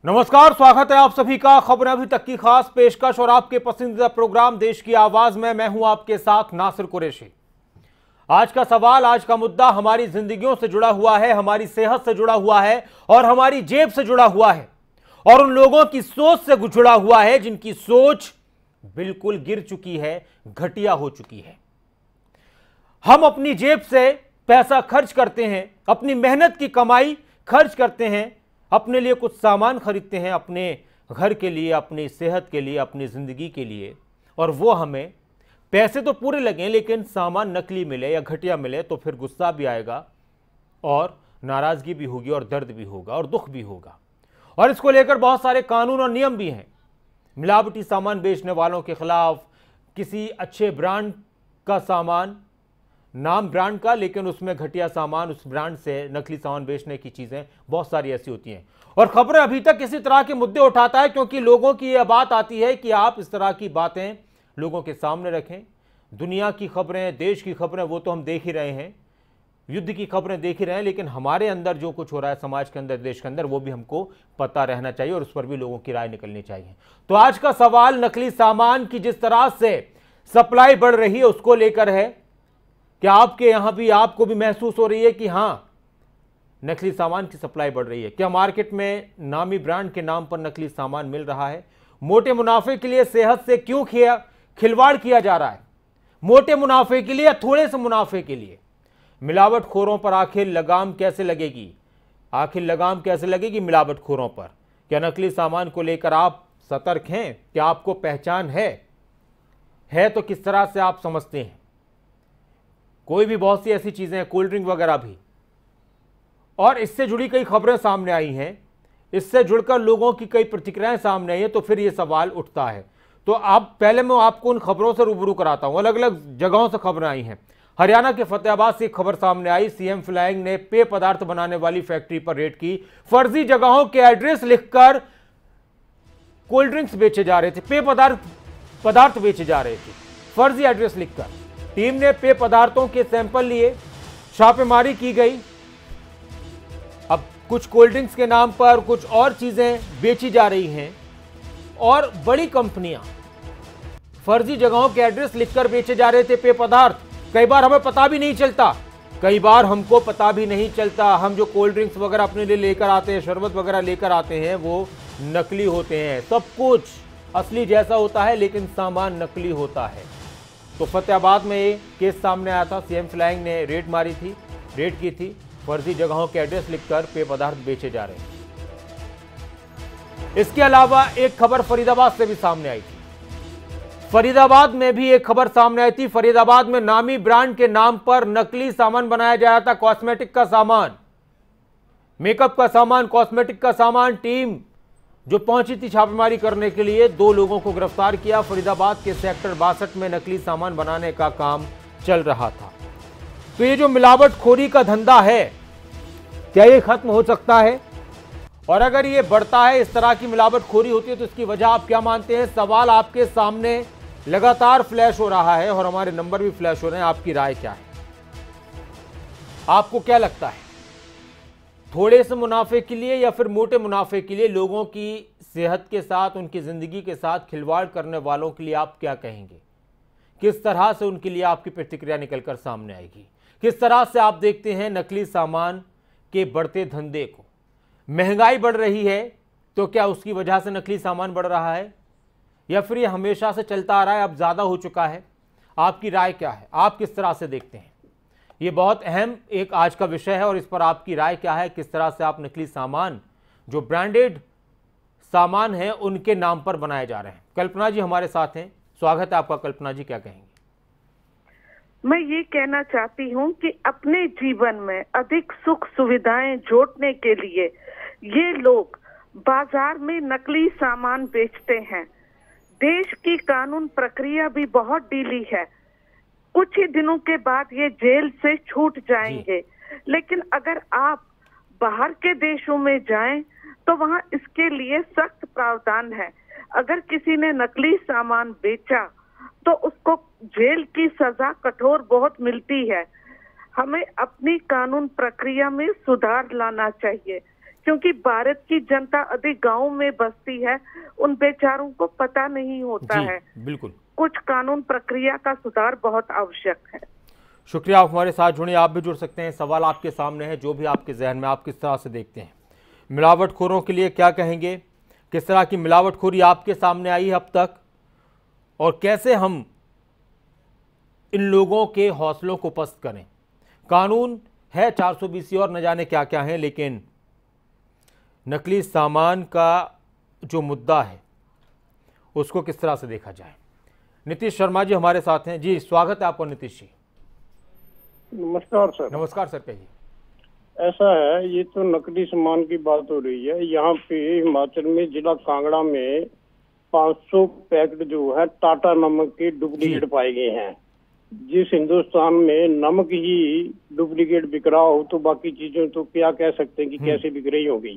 नमस्कार, स्वागत है आप सभी का खबरें अभी तक की खास पेशकश और आपके पसंदीदा प्रोग्राम देश की आवाज में मैं हूं आपके साथ नासिर कुरैशी। आज का सवाल, आज का मुद्दा हमारी जिंदगियों से जुड़ा हुआ है, हमारी सेहत से जुड़ा हुआ है और हमारी जेब से जुड़ा हुआ है और उन लोगों की सोच से जुड़ा हुआ है जिनकी सोच बिल्कुल गिर चुकी है, घटिया हो चुकी है। हम अपनी जेब से पैसा खर्च करते हैं, अपनी मेहनत की कमाई खर्च करते हैं, अपने लिए कुछ सामान खरीदते हैं, अपने घर के लिए, अपनी सेहत के लिए, अपनी ज़िंदगी के लिए, और वो हमें पैसे तो पूरे लगें लेकिन सामान नकली मिले या घटिया मिले तो फिर गुस्सा भी आएगा और नाराज़गी भी होगी और दर्द भी होगा और दुख भी होगा। और इसको लेकर बहुत सारे कानून और नियम भी हैं। मिलावटी सामान बेचने वालों के खिलाफ, किसी अच्छे ब्रांड का सामान, नाम ब्रांड का लेकिन उसमें घटिया सामान, उस ब्रांड से नकली सामान बेचने की चीज़ें बहुत सारी ऐसी होती हैं। और खबरें अभी तक इसी तरह के मुद्दे उठाता है क्योंकि लोगों की यह बात आती है कि आप इस तरह की बातें लोगों के सामने रखें। दुनिया की खबरें, देश की खबरें वो तो हम देख ही रहे हैं, युद्ध की खबरें देख ही रहे हैं, लेकिन हमारे अंदर जो कुछ हो रहा है समाज के अंदर, देश के अंदर, वो भी हमको पता रहना चाहिए और उस पर भी लोगों की राय निकलनी चाहिए। तो आज का सवाल नकली सामान की जिस तरह से सप्लाई बढ़ रही है उसको लेकर है। क्या आपके यहां भी, आपको भी महसूस हो रही है कि हां, नकली सामान की सप्लाई बढ़ रही है? क्या मार्केट में नामी ब्रांड के नाम पर नकली सामान मिल रहा है? मोटे मुनाफे के लिए सेहत से क्यों खिलवाड़ किया जा रहा है? मोटे मुनाफे के लिए या थोड़े से मुनाफे के लिए? मिलावटखोरों पर आखिर लगाम कैसे लगेगी? आखिर लगाम कैसे लगेगी मिलावटखोरों पर? क्या नकली सामान को लेकर आप सतर्क हैं? क्या आपको पहचान है तो किस तरह से आप समझते हैं? कोई भी, बहुत सी ऐसी चीज़ें हैं, कोल्ड ड्रिंक वगैरह भी, और इससे जुड़ी कई खबरें सामने आई हैं, इससे जुड़कर लोगों की कई प्रतिक्रियाएं सामने आई हैं, तो फिर ये सवाल उठता है। तो आप पहले मैं आपको उन खबरों से रूबरू कराता हूं। अलग अलग जगहों से खबरें आई हैं। हरियाणा के फतेहाबाद से एक खबर सामने आई। सीएम फ्लाइंग ने पेय पदार्थ बनाने वाली फैक्ट्री पर रेड की। फर्जी जगहों के एड्रेस लिखकर कोल्ड ड्रिंक्स बेचे जा रहे थे, पेय पदार्थ बेचे जा रहे थे, फर्जी एड्रेस लिखकर। टीम ने पेय पदार्थों के सैंपल लिए, छापेमारी की गई। अब कुछ कोल्ड ड्रिंक्स के नाम पर कुछ और चीजें बेची जा रही हैं और बड़ी कंपनियां फर्जी जगहों के एड्रेस लिखकर बेचे जा रहे थे पेय पदार्थ। कई बार हमें पता भी नहीं चलता, कई बार हमको पता भी नहीं चलता। हम जो कोल्ड ड्रिंक्स वगैरह अपने लिए लेकर आते हैं, शरबत वगैरह लेकर आते हैं, वो नकली होते हैं। सब कुछ असली जैसा होता है लेकिन सामान नकली होता है। तो फतेहाबाद में ये केस सामने आया था। सीएम फ्लाइंग ने रेड की थी। फर्जी जगहों के एड्रेस लिखकर पेय पदार्थ बेचे जा रहे हैं। इसके अलावा एक खबर फरीदाबाद से भी सामने आई थी। फरीदाबाद में भी एक खबर सामने आई थी। फरीदाबाद में नामी ब्रांड के नाम पर नकली सामान बनाया जा रहा था। कॉस्मेटिक का सामान, मेकअप का सामान, कॉस्मेटिक का सामान। टीम जो पहुंची थी छापेमारी करने के लिए, 2 लोगों को गिरफ्तार किया। फरीदाबाद के सेक्टर 62 में नकली सामान बनाने का काम चल रहा था। तो ये जो मिलावटखोरी का धंधा है, क्या ये खत्म हो सकता है? और अगर ये बढ़ता है, इस तरह की मिलावटखोरी होती है, तो इसकी वजह आप क्या मानते हैं? सवाल आपके सामने लगातार फ्लैश हो रहा है और हमारे नंबर भी फ्लैश हो रहे हैं। आपकी राय क्या है? आपको क्या लगता है, थोड़े से मुनाफे के लिए या फिर मोटे मुनाफे के लिए लोगों की सेहत के साथ, उनकी ज़िंदगी के साथ खिलवाड़ करने वालों के लिए आप क्या कहेंगे? किस तरह से उनके लिए आपकी प्रतिक्रिया निकलकर सामने आएगी? किस तरह से आप देखते हैं नकली सामान के बढ़ते धंधे को? महंगाई बढ़ रही है तो क्या उसकी वजह से नकली सामान बढ़ रहा है या फिर ये हमेशा से चलता आ रहा है, अब ज़्यादा हो चुका है? आपकी राय क्या है? आप किस तरह से देखते हैं? ये बहुत अहम एक आज का विषय है और इस पर आपकी राय क्या है? किस तरह से आप नकली सामान, जो ब्रांडेड सामान है, उनके नाम पर बनाए जा रहे हैं? कल्पना जी हमारे साथ हैं, स्वागत है आपका। कल्पना जी, क्या कहेंगे? मैं ये कहना चाहती हूँ कि अपने जीवन में अधिक सुख सुविधाएं जोड़ने के लिए ये लोग बाजार में नकली सामान बेचते हैं। देश की कानून प्रक्रिया भी बहुत ढीली है। कुछ ही दिनों के बाद ये जेल से छूट जाएंगे, लेकिन अगर आप बाहर के देशों में जाएं तो वहां इसके लिए सख्त प्रावधान है। अगर किसी ने नकली सामान बेचा तो उसको जेल की सजा कठोर बहुत मिलती है। हमें अपनी कानून प्रक्रिया में सुधार लाना चाहिए। क्योंकि भारत की जनता अधिक गाँव में बसती है, उन बेचारों को पता नहीं होता है। बिल्कुल, कुछ कानून प्रक्रिया का सुधार बहुत आवश्यक है। शुक्रिया, आप हमारे साथ जुड़े। आप भी जुड़ सकते हैं, सवाल आपके सामने है, जो भी आपके जहन में, आप किस तरह से देखते हैं। मिलावटखोरों के लिए क्या कहेंगे, किस तरह की मिलावटखोरी आपके सामने आई है अब तक, और कैसे हम इन लोगों के हौसलों को पस्त करें। कानून है 420 और न जाने क्या क्या है, लेकिन नकली सामान का जो मुद्दा है उसको किस तरह से देखा जाए। नीतीश शर्मा जी हमारे साथ हैं। जी, स्वागत है आपको नीतीश जी। नमस्कार सर। नमस्कार सर, कहिए। ऐसा है, ये तो नकली सामान की बात हो रही है। यहाँ पे हिमाचल में जिला कांगड़ा में 500 पैकेट जो है टाटा नमक के डुप्लीकेट पाए गए हैं। जिस हिंदुस्तान में नमक ही डुप्लीकेट बिक रहा हो तो बाकी चीजों तो क्या कह सकते हैं कि कैसे बिक रही होगी।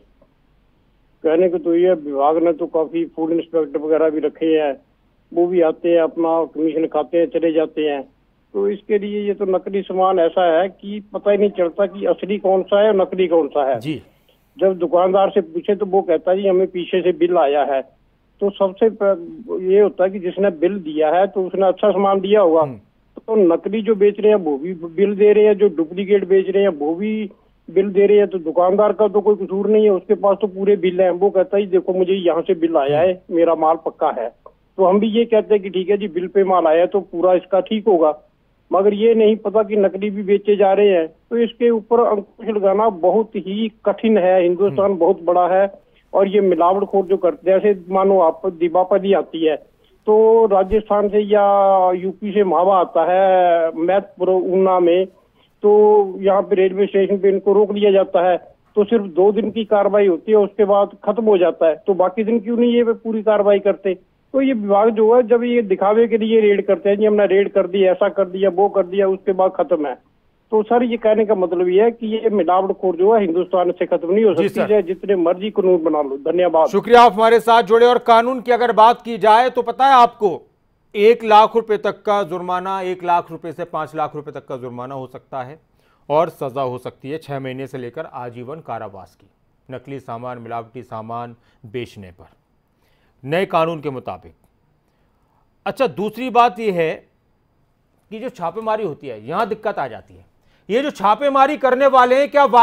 कहने को तो ये विभाग ने तो काफी फूड इंस्पेक्टर वगैरह भी रखे हैं, वो भी आते हैं, अपना कमीशन खाते हैं, चले जाते हैं। तो इसके लिए ये तो नकली सामान ऐसा है कि पता ही नहीं चलता कि असली कौन सा है और नकली कौन सा है। जी, जब दुकानदार से पूछे तो वो कहता है जी हमें पीछे से बिल आया है। तो सबसे ये होता है कि जिसने बिल दिया है तो उसने अच्छा सामान दिया होगा। तो नकली जो बेच रहे हैं वो भी बिल दे रहे हैं, जो डुप्लीकेट बेच रहे हैं वो भी बिल दे रहे हैं। तो दुकानदार का तो कोई कसूर नहीं है, उसके पास तो पूरे बिल हैं। वो कहता है देखो मुझे यहाँ से बिल आया है, मेरा माल पक्का है। तो हम भी ये कहते हैं कि ठीक है जी, बिल पे माल आया तो पूरा इसका ठीक होगा। मगर ये नहीं पता कि नकली भी बेचे जा रहे हैं। तो इसके ऊपर अंकुश लगाना बहुत ही कठिन है। हिंदुस्तान बहुत बड़ा है और ये मिलावटखोर जो करते हैं, ऐसे मानो आप दीपावली आती है तो राजस्थान से या यूपी से मावा आता है मैथपुर ऊना में, तो यहाँ पे रेलवे स्टेशन पे इनको रोक लिया जाता है। तो सिर्फ 2 दिन की कार्रवाई होती है, उसके बाद खत्म हो जाता है। तो बाकी दिन क्यों नहीं ये पूरी कार्रवाई करते। तो ये विभाग जो है जब ये दिखावे के लिए रेड करते हैं, जी हमने रेड कर दी, ऐसा कर दिया, वो कर दिया, उसके बाद खत्म है। तो सर ये कहने का मतलब ये है कि ये मिलावटखोर जो है हिंदुस्तान से खत्म नहीं हो सकती है, जितने मर्जी कानून बना लो। धन्यवाद, शुक्रिया, आप हमारे साथ जुड़े। और कानून की अगर बात की जाए तो पता है आपको 1 लाख रुपए तक का जुर्माना, 1 लाख रुपए से 5 लाख रुपए तक का जुर्माना हो सकता है और सजा हो सकती है 6 महीने से लेकर आजीवन कारावास की, नकली सामान, मिलावटी सामान बेचने पर, नए कानून के मुताबिक। अच्छा, दूसरी बात यह है कि जो छापेमारी होती है यहां दिक्कत आ जाती है। ये जो छापेमारी करने वाले हैं, क्या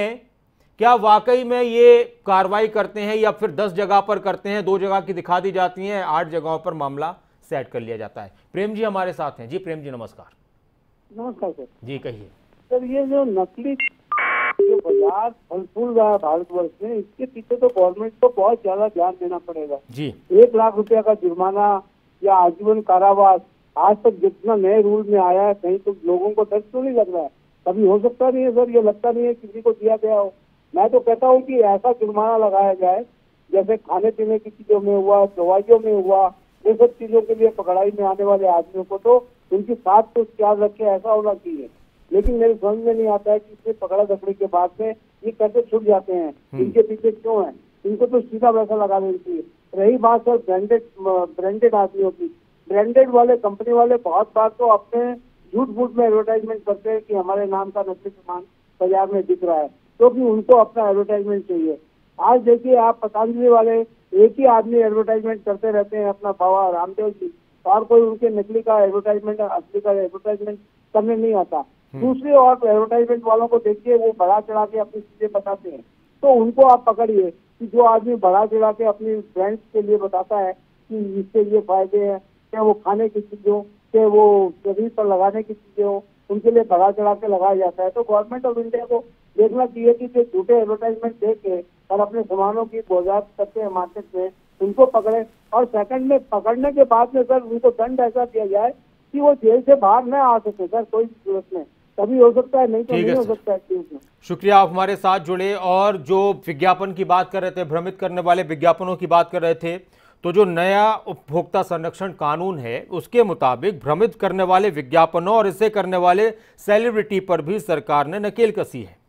वाकई में ये कार्रवाई करते हैं या फिर 10 जगह पर करते हैं, 2 जगह की दिखा दी जाती हैं, 8 जगहों पर मामला सेट कर लिया जाता है। प्रेम जी हमारे साथ हैं। जी प्रेम जी, नमस्कार। नमस्कार सर। जी कहिए सर, ये जो नकली जो बाजार फल फूल रहा है भारतवर्ष में, इसके पीछे तो गवर्नमेंट को बहुत ज्यादा ध्यान देना पड़ेगा। जी, 1 लाख रुपया का जुर्माना या आजीवन कारावास, आज तक जितना नए रूल में आया है, कहीं तो लोगों को डर तो नहीं लग रहा है। कभी हो सकता नहीं है सर, ये लगता नहीं है किसी को दिया गया हो। मैं तो कहता हूँ कि ऐसा जुर्माना लगाया जाए जैसे खाने पीने की चीजों में हुआ, दवाइयों में हुआ, ये सब चीजों के लिए पकड़ाई में आने वाले आदमियों को तो उनकी साथ को ख्याल रखे, ऐसा होना चाहिए। लेकिन मेरे समझ में नहीं आता है कि इससे पकड़ा पकड़ी के बाद में ये कैसे छूट जाते हैं, इनके पीछे क्यों है। इनको तो सीधा पैसा लगा देना चाहिए। रही बात सर ब्रांडेड आदमियों की, ब्रांडेड वाले कंपनी वाले बहुत बार तो अपने झूठ फूट में एडवर्टाइजमेंट करते हैं कि हमारे नाम का नकली सामान बाजार में बिक रहा है, क्योंकि उनको अपना एडवर्टाइजमेंट चाहिए। आज देखिए आप पतंजलि वाले एक ही आदमी एडवर्टाइजमेंट करते रहते हैं, अपना बाबा रामदेव जी, और कोई उनके नकली का एडवर्टाइजमेंट, असली का एडवर्टाइजमेंट करने नहीं आता। दूसरी और एडवर्टाइजमेंट वालों को देखिए, वो बढ़ा चढ़ा के अपनी चीजें बताते हैं। तो उनको आप पकड़िए कि जो आदमी बढ़ा चढ़ा के अपनी ब्रांड्स के लिए बताता है कि इससे ये फायदे हैं, चाहे वो खाने की चीजों, चाहे वो शरीर पर लगाने की चीजें हो, उनके लिए बढ़ा चढ़ा के लगाया जाता है। तो गवर्नमेंट ऑफ इंडिया को देखना चाहिए कि जो झूठे एडवर्टाइजमेंट दे के और अपने सामानों की बोझात करते हैं मार्केट में, उनको पकड़े। और सेकंड में पकड़ने के बाद में सर उनको दंड ऐसा दिया जाए कि वो जेल से बाहर न आ सके सर, कोई सूरत में। तभी हो सकता है, नहीं तो नहीं हो सकता है। शुक्रिया, आप हमारे साथ जुड़े। और जो विज्ञापन की बात कर रहे थे, भ्रमित करने वाले विज्ञापनों की बात कर रहे थे, तो जो नया उपभोक्ता संरक्षण कानून है उसके मुताबिक भ्रमित करने वाले विज्ञापनों और इसे करने वाले सेलिब्रिटी पर भी सरकार ने नकेल कसी है।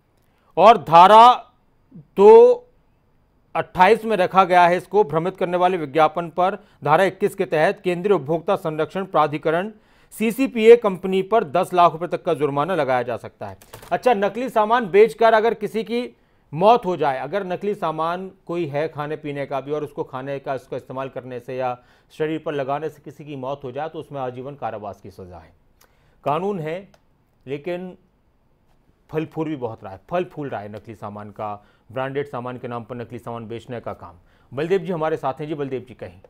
और धारा 228 में रखा गया है इसको, भ्रमित करने वाले विज्ञापन पर धारा 21 के तहत केंद्रीय उपभोक्ता संरक्षण प्राधिकरण CCPA कंपनी पर 10 लाख रुपए तक का जुर्माना लगाया जा सकता है। अच्छा, नकली सामान बेचकर अगर किसी की मौत हो जाए, अगर नकली सामान कोई है खाने पीने का भी और उसको खाने का उसका इस्तेमाल करने से या शरीर पर लगाने से किसी की मौत हो जाए तो उसमें आजीवन कारावास की सज़ा है। कानून है, लेकिन फल फूल भी बहुत रहा है, फल फूल रहा है नकली सामान का, ब्रांडेड सामान के नाम पर नकली सामान बेचने का काम। बलदेव जी हमारे साथ हैं। जी बलदेव जी कहें।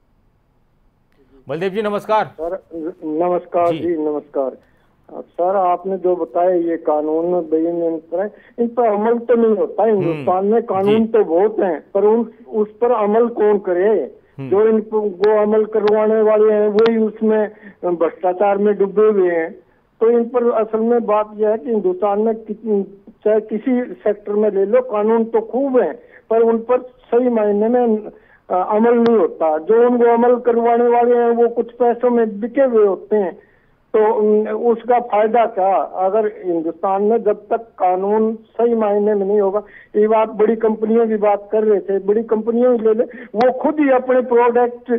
बलदेव जी नमस्कार। सर नमस्कार जी नमस्कार। सर आपने जो बताया ये कानून इन पर अमल तो नहीं होता। हिंदुस्तान में कानून तो बहुत हैं, पर उस पर अमल कौन करे? जो इनको अमल करवाने वाले हैं वही उसमें भ्रष्टाचार में डूबे हुए हैं। तो इन पर असल में बात यह है कि हिंदुस्तान में चाहे किसी सेक्टर में ले लो, कानून तो खूब है, पर उन पर सही मायने में अमल नहीं होता। जो उनको अमल करवाने वाले हैं वो कुछ पैसों में बिके हुए होते हैं, तो उसका फायदा क्या? अगर हिंदुस्तान में जब तक कानून सही मायने में नहीं होगा, ये बात बड़ी कंपनियों की बात कर रहे थे, बड़ी कंपनियों ले ले, वो खुद ही अपने प्रोडक्ट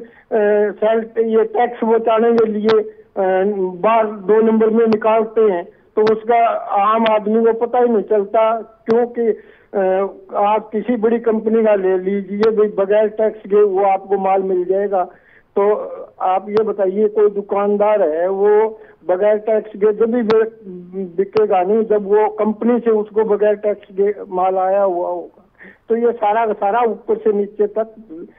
ये टैक्स बचाने के लिए बाहर 2 नंबर में निकालते हैं, तो उसका आम आदमी को पता ही नहीं चलता। क्योंकि आप किसी बड़ी कंपनी का ले लीजिए भाई, बगैर टैक्स के वो आपको माल मिल जाएगा। तो आप ये बताइए, कोई दुकानदार है वो बगैर टैक्स के जब भी बिकेगा नहीं जब वो कंपनी से उसको बगैर टैक्स के माल आया हुआ होगा। तो ये सारा का सारा ऊपर से नीचे तक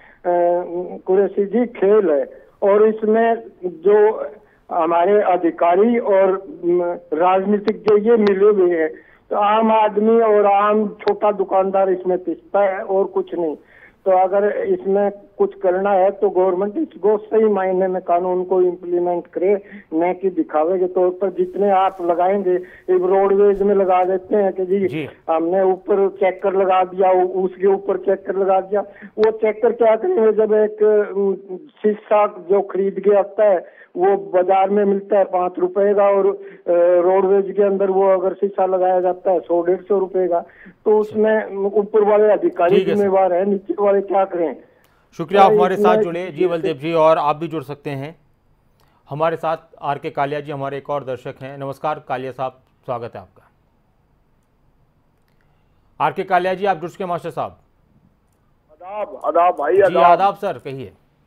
कुरैशी जी खेल है। और इसमें जो हमारे अधिकारी और राजनीतिक जो ये मिले हुए हैं, तो आम आदमी और आम छोटा दुकानदार इसमें पिसता है और कुछ नहीं। तो अगर इसमें कुछ करना है तो गवर्नमेंट इसको सही मायने में कानून को इम्प्लीमेंट करे, न कि दिखावे के तौर पर जितने आप लगाएंगे। एक रोडवेज में लगा देते हैं कि जी हमने ऊपर चेकर लगा दिया, उसके ऊपर चेकर लगा दिया। वो चेकर क्या करेंगे? जब एक शीशा जो खरीद के आता है वो बाजार में मिलता है 5 रुपए का, और रोडवेज के अंदर वो अगर शीशा लगाया जाता है 100-150 रुपए का, तो उसमें ऊपर वाले अधिकारी जिम्मेवार है, नीचे वाले क्या करें? शुक्रिया आप हमारे साथ जुड़े जी बलदेव जी, और आप भी जुड़ सकते हैं हमारे साथ। आर.के. कालिया जी हमारे एक और दर्शक हैं। नमस्कार कालिया साहब, स्वागत है आपका। आर.के. कालिया जी आप जुड़ चुके मास्टर साहब। आदाब भाई। जी आदाब सर, कहिए।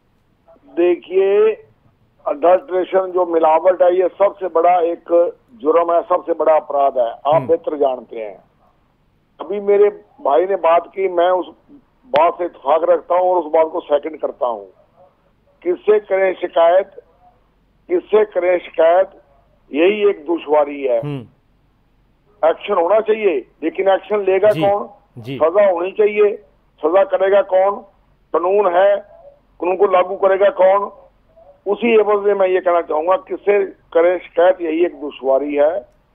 देखिए, अडल्ट्रेशन जो मिलावट है ये सबसे बड़ा एक जुर्म है, सबसे बड़ा अपराध है, आप बेहतर जानते हैं। अभी मेरे भाई ने बात की, मैं उस बात से इत्तेफाक रखता हूं और उस बात को सेकंड करता हूं। किससे करें शिकायत, किससे करें शिकायत, यही एक दुश्वारी है। एक्शन होना चाहिए, लेकिन एक्शन लेगा कौन? सजा होनी चाहिए, सजा करेगा कौन? कानून है, कानून को लागू करेगा कौन? उसी एवज में मैं ये कहना चाहूंगा, किससे करें शिकायत यही एक दुश्वारी है,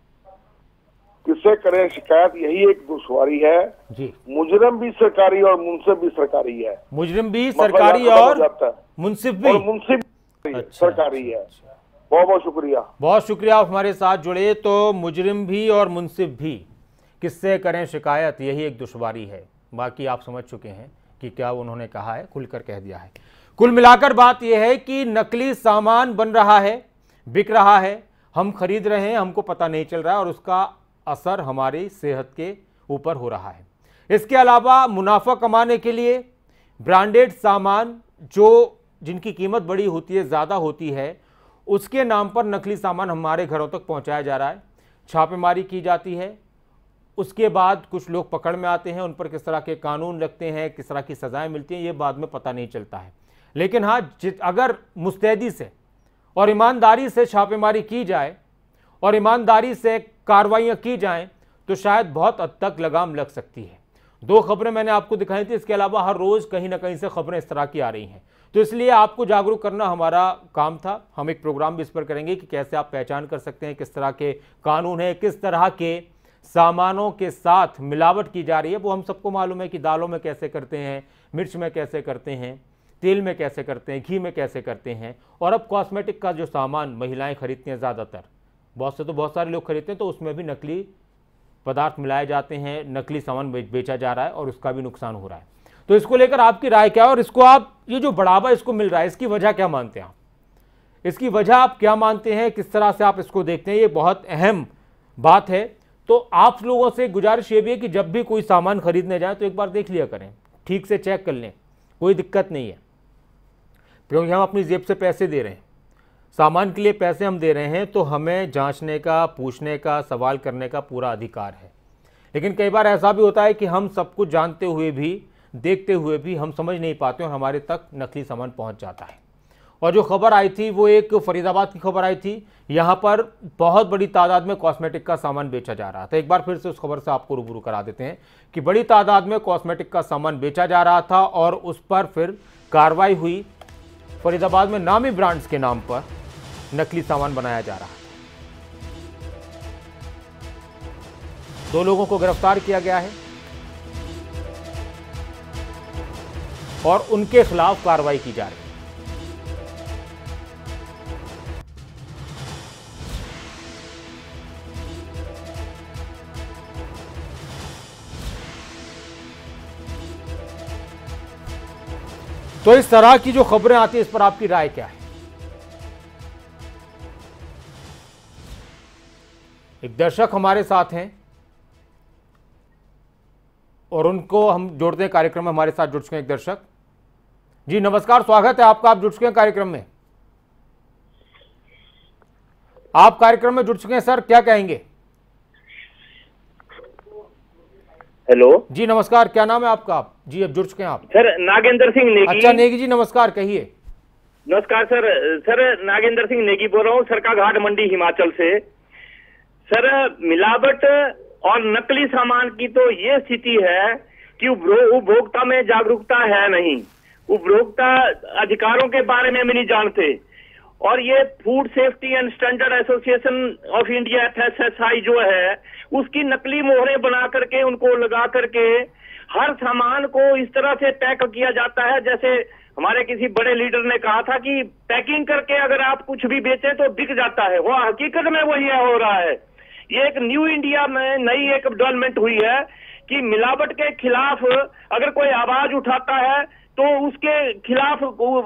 किससे करें शिकायत यही एक दुश्वारी है जी। मुजरिम भी सरकारी और मुंसिफ भी सरकारी है। मुजरिम भी सरकारी और मुंसिफ भी सरकारी है। बहुत बहुत शुक्रिया। बहुत शुक्रिया आप हमारे साथ जुड़े। तो मुजरिम भी और मुंसिफ भी, किससे करें शिकायत यही एक दुश्वारी है। बाकी आप समझ चुके हैं कि क्या उन्होंने कहा है, खुलकर कह दिया है। कुल मिलाकर बात यह है कि नकली सामान बन रहा है, बिक रहा है, हम खरीद रहे हैं, हमको पता नहीं चल रहा है और उसका असर हमारी सेहत के ऊपर हो रहा है। इसके अलावा मुनाफा कमाने के लिए ब्रांडेड सामान जिनकी कीमत बड़ी होती है, ज़्यादा होती है, उसके नाम पर नकली सामान हमारे घरों तक पहुंचाया जा रहा है। छापेमारी की जाती है, उसके बाद कुछ लोग पकड़ में आते हैं, उन पर किस तरह के कानून लगते हैं, किस तरह की सजाएं मिलती हैं, ये बाद में पता नहीं चलता है। लेकिन हाँ, अगर मुस्तैदी से और ईमानदारी से छापेमारी की जाए और ईमानदारी से कार्रवाइयाँ की जाएं तो शायद बहुत हद तक लगाम लग सकती है। 2 खबरें मैंने आपको दिखाई थी, इसके अलावा हर रोज़ कहीं ना कहीं से खबरें इस तरह की आ रही हैं। तो इसलिए आपको जागरूक करना हमारा काम था। हम एक प्रोग्राम भी इस पर करेंगे कि कैसे आप पहचान कर सकते हैं किस तरह के कानून है, किस तरह के सामानों के साथ मिलावट की जा रही है। वो हम सबको मालूम है कि दालों में कैसे करते हैं, मिर्च में कैसे करते हैं, तेल में कैसे करते हैं, घी में कैसे करते हैं। और अब कॉस्मेटिक का जो सामान महिलाएं खरीदती हैं, ज़्यादातर बहुत सारे लोग खरीदते हैं, तो उसमें भी नकली पदार्थ मिलाए जाते हैं, नकली सामान बेचा जा रहा है और उसका भी नुकसान हो रहा है। तो इसको लेकर आपकी राय क्या है और इसको आप, ये जो बढ़ावा इसको मिल रहा है, इसकी वजह क्या मानते हैं आप? इसकी वजह आप क्या मानते हैं, किस तरह से आप इसको देखते हैं? ये बहुत अहम बात है। तो तो आप लोगों से गुजारिश ये भी है कि जब भी कोई सामान खरीदने जाए तो एक बार देख लिया करें, ठीक से चेक कर लें, कोई दिक्कत नहीं है, क्योंकि हम अपनी जेब से पैसे दे रहे हैं, सामान के लिए पैसे हम दे रहे हैं, तो हमें जांचने का, पूछने का, सवाल करने का पूरा अधिकार है। लेकिन कई बार ऐसा भी होता है कि हम सब कुछ जानते हुए भी, देखते हुए भी हम समझ नहीं पाते और हमारे तक नकली सामान पहुंच जाता है। और जो खबर आई थी वो एक फरीदाबाद की खबर आई थी, यहाँ पर बहुत बड़ी तादाद में कॉस्मेटिक का सामान बेचा जा रहा था। एक बार फिर से उस खबर से आपको रूबरू करा देते हैं कि बड़ी तादाद में कॉस्मेटिक का सामान बेचा जा रहा था और उस पर फिर कार्रवाई हुई। फरीदाबाद में नामी ब्रांड्स के नाम पर नकली सामान बनाया जा रहा है। 2 लोगों को गिरफ्तार किया गया है और उनके खिलाफ कार्रवाई की जा रही है। तो इस तरह की जो खबरें आती है, इस पर आपकी राय क्या है? एक दर्शक हमारे साथ हैं और उनको हम जोड़ते हैं कार्यक्रम में। हमारे साथ जुड़ चुके हैं एक दर्शक। जी नमस्कार, स्वागत है आपका, आप जुड़ चुके हैं कार्यक्रम में। आप कार्यक्रम में जुड़ चुके हैं सर, क्या कहेंगे? हेलो जी नमस्कार, क्या नाम है आपका? आप जी अब जुड़ चुके हैं आप। सर नागेंद्र सिंह नेगी। अच्छा नेगी जी, नमस्कार, कहिए। नमस्कार सर। सर नागेंद्र सिंह नेगी बोल रहा हूँ, सरकाघाट मंडी हिमाचल से। सर मिलावट और नकली सामान की तो ये स्थिति है कि उपभोक्ता में जागरूकता है नहीं, उपभोक्ता अधिकारों के बारे में भी नहीं जानते। और ये food safety and standard association of India FSSAI जो है, उसकी नकली मोहरें बना करके उनको लगा करके हर सामान को इस तरह से पैक किया जाता है, जैसे हमारे किसी बड़े लीडर ने कहा था कि पैकिंग करके अगर आप कुछ भी बेचें तो बिक जाता है। वो हकीकत में वही हो रहा है। ये एक न्यू इंडिया में नई एक डेवलपमेंट हुई है कि मिलावट के खिलाफ अगर कोई आवाज उठाता है तो उसके खिलाफ,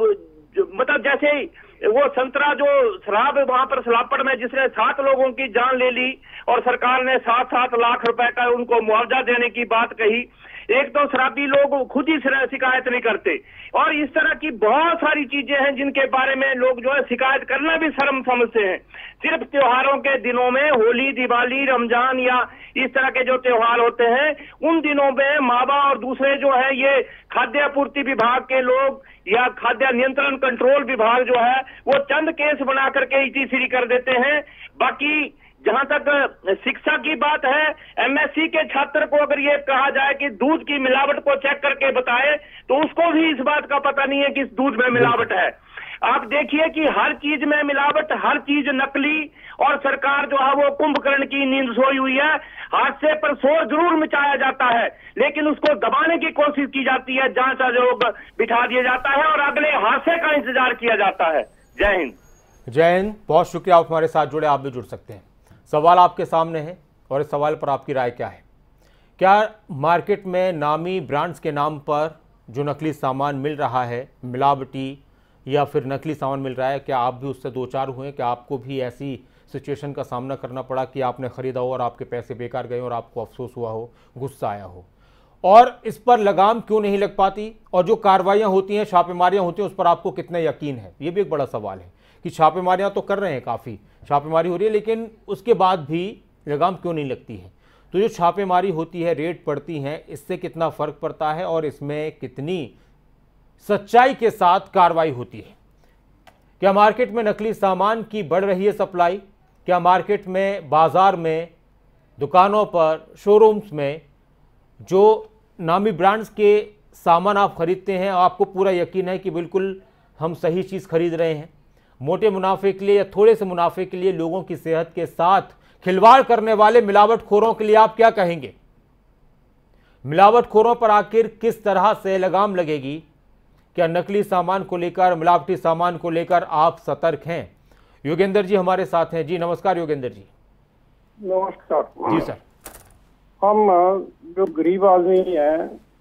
मतलब जैसे वो संतरा जो शराब वहां पर सलापड़ में जिसने 7 लोगों की जान ले ली और सरकार ने 7-7 लाख रुपए का उनको मुआवजा देने की बात कही। एक तो शराबी लोग खुद ही शिकायत नहीं करते, और इस तरह की बहुत सारी चीजें हैं जिनके बारे में लोग जो है शिकायत करना भी शर्म समझते हैं। सिर्फ त्योहारों के दिनों में, होली, दिवाली, रमजान या इस तरह के जो त्योहार होते हैं, उन दिनों में मावा और दूसरे जो है ये खाद्य आपूर्ति विभाग के लोग या खाद्य नियंत्रण कंट्रोल विभाग जो है वो चंद केस बना करके ETC कर देते हैं। बाकी जहां तक शिक्षा की बात है, MSc के छात्र को अगर ये कहा जाए कि दूध की मिलावट को चेक करके बताए तो उसको भी इस बात का पता नहीं है कि इस दूध में मिलावट है। आप देखिए कि हर चीज में मिलावट, हर चीज नकली, और सरकार जो है वो कुंभकर्ण की नींद सोई हुई है। हादसे पर शोर जरूर मचाया जाता है लेकिन उसको दबाने की कोशिश की जाती है, जांच आयोग बिठा दिया जाता है और अगले हादसे का इंतजार किया जाता है। जय हिंद। जय हिंद, बहुत शुक्रिया आप हमारे साथ जुड़े। आप भी जुड़ सकते हैं। सवाल आपके सामने है और इस सवाल पर आपकी राय क्या है? क्या मार्केट में नामी ब्रांड्स के नाम पर जो नकली सामान मिल रहा है, मिलावटी या फिर नकली सामान मिल रहा है, क्या आप भी उससे दो चार हुए? क्या आपको भी ऐसी सिचुएशन का सामना करना पड़ा कि आपने ख़रीदा हो और आपके पैसे बेकार गए और आपको अफसोस हुआ हो, गुस्सा आया हो? और इस पर लगाम क्यों नहीं लग पाती? और जो कार्रवाइयाँ होती हैं, छापेमारियाँ होती हैं, उस पर आपको कितना यकीन है? ये भी एक बड़ा सवाल है कि छापेमारियाँ तो कर रहे हैं, काफ़ी छापेमारी हो रही है, लेकिन उसके बाद भी लगाम क्यों नहीं लगती है? तो जो छापेमारी होती है, रेड पड़ती हैं, इससे कितना फ़र्क पड़ता है और इसमें कितनी सच्चाई के साथ कार्रवाई होती है? क्या मार्केट में नकली सामान की बढ़ रही है सप्लाई? क्या मार्केट में, बाज़ार में, दुकानों पर, शोरूम्स में जो नामी ब्रांड्स के सामान आप खरीदते हैं, आपको पूरा यकीन है कि बिल्कुल हम सही चीज़ खरीद रहे हैं? मोटे मुनाफे के लिए या थोड़े से मुनाफे के लिए लोगों की सेहत के साथ खिलवाड़ करने वाले मिलावटखोरों के लिए आप क्या कहेंगे? मिलावटखोरों पर आखिर किस तरह से लगाम लगेगी? क्या नकली सामान को लेकर, मिलावटी सामान को लेकर आप सतर्क हैं? योगेंद्र जी हमारे साथ हैं। जी नमस्कार योगेंद्र जी। नमस्कार जी सर। हम जो गरीब आदमी है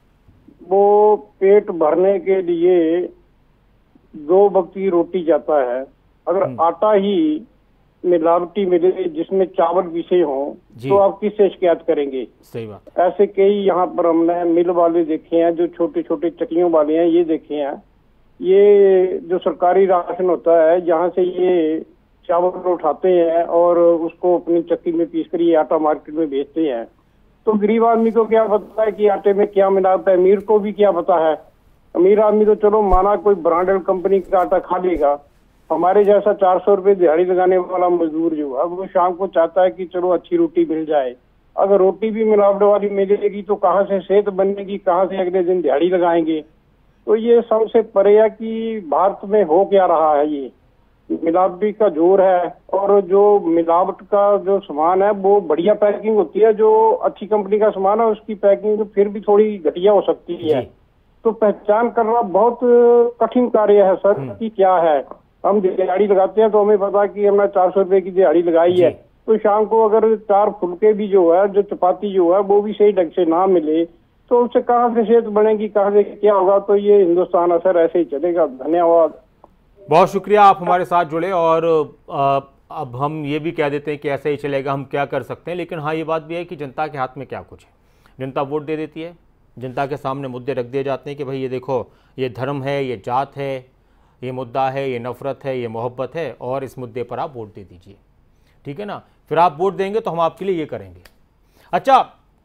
वो पेट भरने के लिए 2 वक्त की रोटी जाता है। अगर आटा ही मिलावटी मिले जिसमें चावल विषय हो तो आप किससे शिकायत करेंगे? सही बात। ऐसे कई यहाँ पर हमने मिल वाले देखे हैं, जो छोटे छोटे चक्कियों वाले हैं, ये देखे हैं। ये जो सरकारी राशन होता है, यहाँ से ये चावल उठाते हैं और उसको अपनी चक्की में पीस कर ये आटा मार्केट में बेचते हैं। तो गरीब आदमी को क्या पता है कि आटे में क्या मिलावट है? अमीर को भी क्या पता है? अमीर आदमी तो चलो माना कोई ब्रांडेड कंपनी का आटा खा लेगा, हमारे जैसा 400 रुपए दिहाड़ी लगाने वाला मजदूर जो है वो शाम को चाहता है कि चलो अच्छी रोटी मिल जाए। अगर रोटी भी मिलावट वाली मिलेगी तो कहाँ से सेहत बनेगी, कहाँ से अगले दिन दिहाड़ी लगाएंगे? तो ये सबसे परे है कि भारत में हो क्या रहा है। ये मिलावटी का जोर है, और जो मिलावट का जो सामान है वो बढ़िया पैकिंग होती है, जो अच्छी कंपनी का सामान है उसकी पैकिंग फिर भी थोड़ी घटिया हो सकती है। तो पहचान करना बहुत कठिन कार्य है सर कि क्या है। हम दिहाड़ी लगाते हैं तो हमें पता कि हमने 400 रुपए की दिहाड़ी लगाई है, तो शाम को अगर 4 फुलके भी जो है, जो चपाती जो है वो भी सही ढंग से ना मिले तो उससे कहाँ से सेहत बनेगी, कहाँ से क्या होगा? तो ये हिंदुस्तान असर ऐसे ही चलेगा। धन्यवाद। बहुत शुक्रिया, आप हमारे साथ जुड़े। और अब हम ये भी कह देते हैं कि ऐसे ही चलेगा, हम क्या कर सकते हैं। लेकिन हाँ, ये बात भी है कि जनता के हाथ में क्या कुछ है। जनता वोट दे देती है, जनता के सामने मुद्दे रख दिए जाते हैं कि भाई ये देखो, ये धर्म है, ये जात है, ये मुद्दा है, ये नफ़रत है, ये मोहब्बत है, और इस मुद्दे पर आप वोट दे दीजिए। ठीक है ना? फिर आप वोट देंगे तो हम आपके लिए ये करेंगे। अच्छा,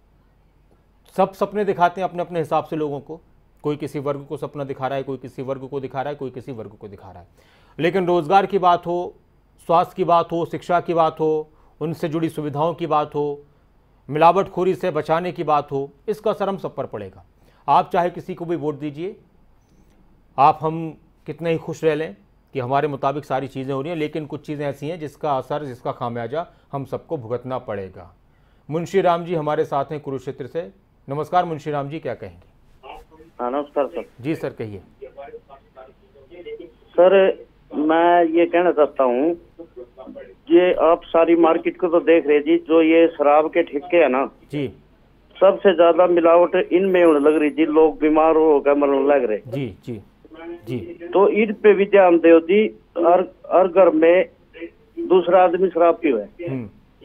सब सपने दिखाते हैं अपने अपने हिसाब से लोगों को। कोई किसी वर्ग को सपना दिखा रहा है, कोई किसी वर्ग को दिखा रहा है, कोई किसी वर्ग को दिखा रहा है। लेकिन रोज़गार की बात हो, स्वास्थ्य की बात हो, शिक्षा की बात हो, उनसे जुड़ी सुविधाओं की बात हो, मिलावटखोरी से बचाने की बात हो, इसका असर हम सब पर पड़ेगा। आप चाहे किसी को भी वोट दीजिए, आप हम कितने ही खुश रह लें कि हमारे मुताबिक सारी चीज़ें हो रही हैं, लेकिन कुछ चीज़ें ऐसी हैं जिसका असर, जिसका खामियाजा हम सबको भुगतना पड़ेगा। मुंशी राम जी हमारे साथ हैं कुरुक्षेत्र से। नमस्कार मुंशी राम जी, क्या कहेंगे? हाँ नमस्कार सर। जी सर, कहिए। सर मैं ये कहना चाहता हूँ, ये आप सारी मार्केट को तो देख रहे जी, जो ये शराब के ठेके है ना जी, सबसे ज्यादा मिलावट इनमें होने लग रही जी। लोग बीमार हो गए, मरने लग रहे जी जी जी। तो इन पे भी ध्यान दो जी। हर घर में दूसरा आदमी शराब पी है।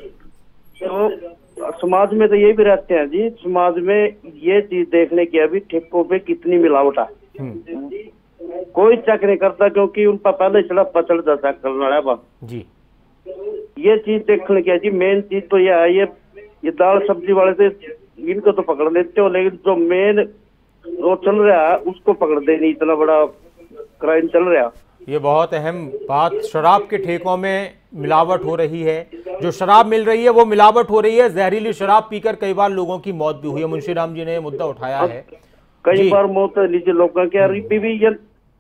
तो समाज में तो ये भी रहते हैं जी, समाज में ये चीज देखने की अभी ठेकों पे कितनी मिलावट है। कोई चेक नहीं करता, क्योंकि उन पर पहले चढ़ जाता करना जी। ये चीज देखने की है जी। मेन चीज तो यह है, ये दाल सब्जी वाले से इनको तो पकड़ लेते हो, लेकिन जो मेन वो चल रहा है उसको पकड़ दे नहीं। इतना बड़ा क्राइम चल रहा है। ये बहुत अहम बात, शराब के ठेकों में मिलावट हो रही है। जो शराब मिल रही है वो मिलावट हो रही है। जहरीली शराब पीकर कई बार लोगों की मौत भी हुई है। मुंशी राम जी ने मुद्दा उठाया है। कई बार मौत नीचे लोगों के।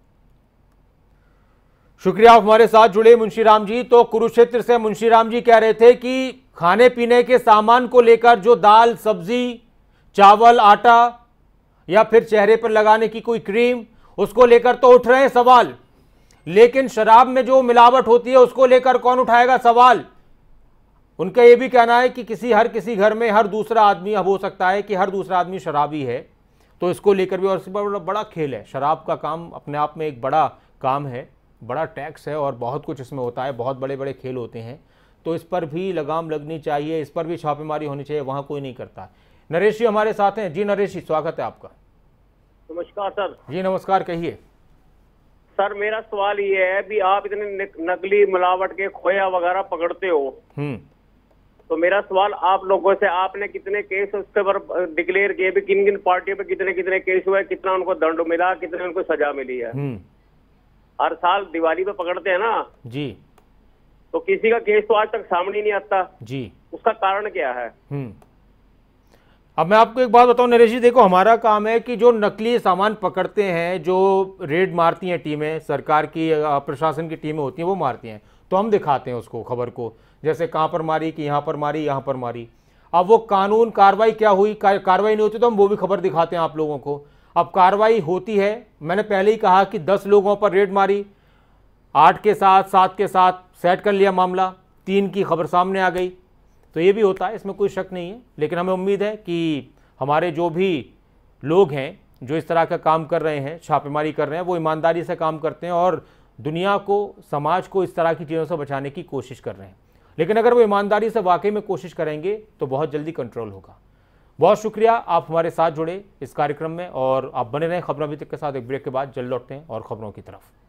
शुक्रिया, आप हमारे साथ जुड़े मुंशी राम जी। तो कुरुक्षेत्र से मुंशी राम जी कह रहे थे कि खाने पीने के सामान को लेकर, जो दाल सब्जी चावल आटा या फिर चेहरे पर लगाने की कोई क्रीम, उसको लेकर तो उठ रहे हैं सवाल, लेकिन शराब में जो मिलावट होती है उसको लेकर कौन उठाएगा सवाल? उनका यह भी कहना है कि हर किसी घर में हर दूसरा आदमी, अब हो सकता है कि हर दूसरा आदमी शराबी है, तो इसको लेकर भी, और इस पर बड़ा खेल है। शराब का काम अपने आप में एक बड़ा काम है, बड़ा टैक्स है और बहुत कुछ इसमें होता है, बहुत बड़े बड़े खेल होते हैं। तो इस पर भी लगाम लगनी चाहिए, इस पर भी छापेमारी होनी चाहिए। वहाँ कोई नहीं करता। नरेश जी हमारे साथ हैं। जी नरेश जी, स्वागत है आपका। नमस्कार सर। जी नमस्कार, कहिए। सर मेरा सवाल ये है भी, आप इतने नकली मिलावट के खोया वगैरह पकड़ते हो, तो मेरा सवाल आप लोगों से, आपने कितने केस उसके पर डिक्लेयर किए भी, किन किन पार्टियों पे कितने कितने केस हुए, कितना उनको दंड मिला, कितने उनको सजा मिली है? हर साल दिवाली पे पकड़ते हैं ना जी, तो किसी का केस तो आज तक सामने नहीं आता जी। उसका कारण क्या है? अब मैं आपको एक बात बताऊं नरेश जी, देखो हमारा काम है कि जो नकली सामान पकड़ते हैं, जो रेड मारती हैं टीमें, सरकार की प्रशासन की टीमें होती हैं वो मारती हैं, तो हम दिखाते हैं उसको, खबर को, जैसे कहाँ पर मारी, कि यहाँ पर मारी, यहाँ पर मारी। अब वो कानून कार्रवाई क्या हुई, कार्रवाई नहीं होती तो हम वो भी खबर दिखाते हैं आप लोगों को। अब कार्रवाई होती है, मैंने पहले ही कहा कि 10 लोगों पर रेड मारी, 8 के साथ 7 के साथ सेट कर लिया मामला, 3 की खबर सामने आ गई। तो ये भी होता है, इसमें कोई शक नहीं है। लेकिन हमें उम्मीद है कि हमारे जो भी लोग हैं जो इस तरह का काम कर रहे हैं, छापेमारी कर रहे हैं, वो ईमानदारी से काम करते हैं और दुनिया को, समाज को इस तरह की चीज़ों से बचाने की कोशिश कर रहे हैं। लेकिन अगर वो ईमानदारी से वाकई में कोशिश करेंगे तो बहुत जल्दी कंट्रोल होगा। बहुत शुक्रिया, आप हमारे साथ जुड़े इस कार्यक्रम में और आप बने रहें खबरों अभी तक के साथ। एक ब्रेक के बाद जल्द लौटते हैं और खबरों की तरफ।